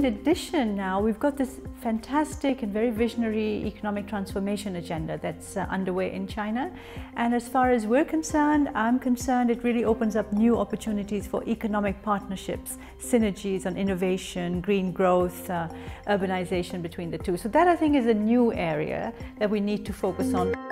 addition now, we've got this fantastic and very visionary economic transformation agenda that's underway in China. And as far as we're concerned, I'm concerned, it really opens up new opportunities for economic partnerships, synergies on innovation, green growth, urbanization between the two. So that, I think, is a new area that we need to focus on.